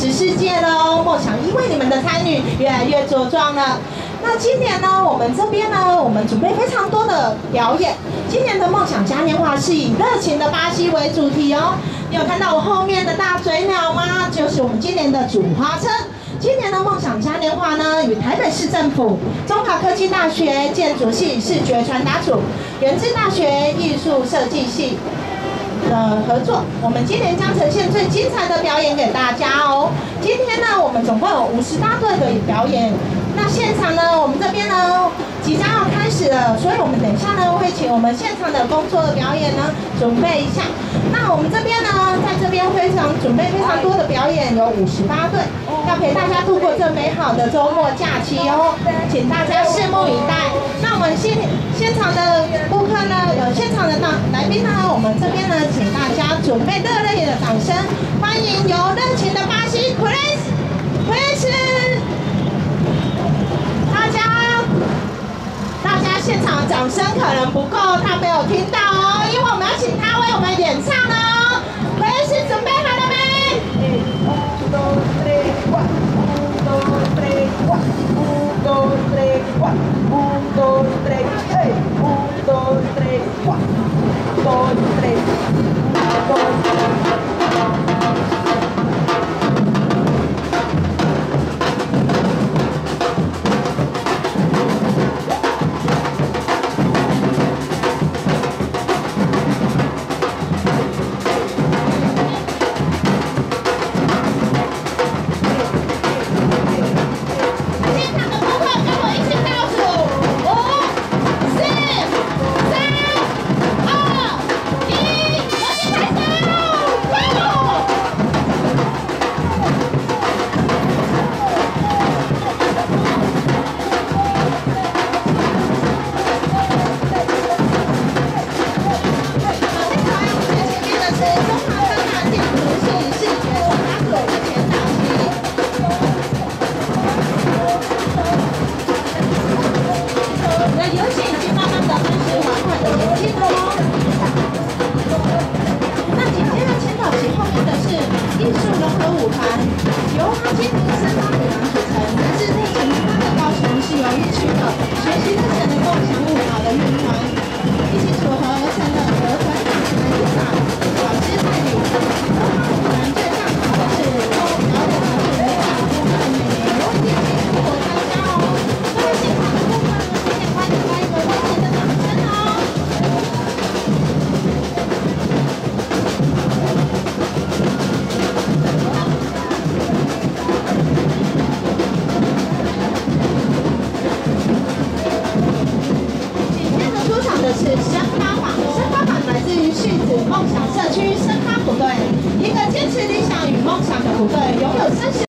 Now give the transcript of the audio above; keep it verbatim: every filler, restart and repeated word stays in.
实世界了哦，梦想因为你们的参与越来越茁壮了。那今年呢，我们这边呢，我们准备非常多的表演。今年的梦想嘉年华是以热情的巴西为主题哦。你有看到我后面的大嘴鸟吗？就是我们今年的主花车。今年的梦想嘉年华呢，与台北市政府、中华科技大学建筑系视觉传达组、原治大学艺术设计系的合作，我们今年将呈现最精彩的表演给大家哦。今天呢，我们总共有五十大队的表演。那现场呢，我们这边呢即将要开始了，所以我们等一下呢会请我们现场的工作表演呢准备一下。那我们这边呢，在这边非常准备非常多的表演，有五十八队，要陪大家度过这美好的周末假期哦，请大家拭目以待。那我们现现场的顾客呢，有现场的来宾呢，我们这边呢，请大家准备热烈的掌声，欢迎有热情的巴西 Chris，Chris。大家，大家现场掌声可能不够，他没有听到哦，因为我们要请他为我们演唱哦。Chris，准备好了没？一、二、三、四、五、六、七、八、五、六、七、八、五、六、七、嘿，五、六、七、八、五、六、七、五、六、七。梦想社区深咖虎队，一个坚持理想与梦想的虎队，拥有真实。